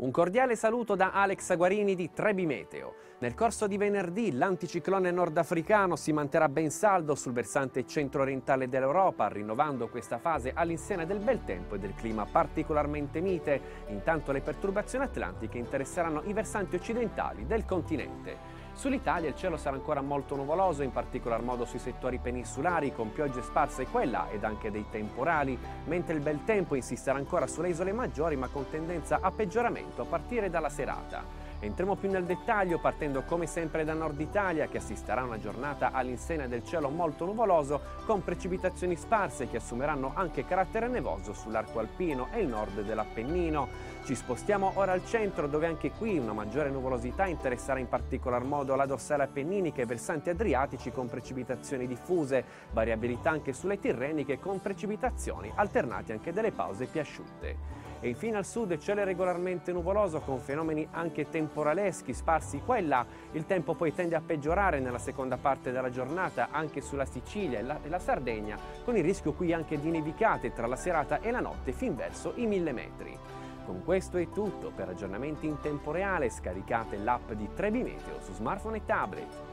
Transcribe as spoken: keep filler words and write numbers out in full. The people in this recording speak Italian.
Un cordiale saluto da Alex Guarini di Trebi Meteo. Nel corso di venerdì l'anticiclone nordafricano si manterrà ben saldo sul versante centro-orientale dell'Europa, rinnovando questa fase all'insegna del bel tempo e del clima particolarmente mite. Intanto le perturbazioni atlantiche interesseranno i versanti occidentali del continente. Sull'Italia il cielo sarà ancora molto nuvoloso, in particolar modo sui settori peninsulari, con piogge sparse qua e là ed anche dei temporali, mentre il bel tempo insisterà ancora sulle isole maggiori, ma con tendenza a peggioramento a partire dalla serata. Entriamo più nel dettaglio partendo come sempre da Nord Italia, che assisterà a una giornata all'insegna del cielo molto nuvoloso, con precipitazioni sparse che assumeranno anche carattere nevoso sull'arco alpino e il nord dell'Appennino. Ci spostiamo ora al centro, dove anche qui una maggiore nuvolosità interesserà in particolar modo la dorsale appenninica e i versanti adriatici, con precipitazioni diffuse, variabilità anche sulle tirreniche con precipitazioni alternate anche delle pause più asciutte. E infine al sud cielo regolarmente nuvoloso con fenomeni anche temporaleschi sparsi qua e là. Il tempo poi tende a peggiorare nella seconda parte della giornata anche sulla Sicilia e la, e la Sardegna, con il rischio qui anche di nevicate tra la serata e la notte fin verso i mille metri. Con questo è tutto. Per aggiornamenti in tempo reale scaricate l'app di Trebi Meteo su smartphone e tablet.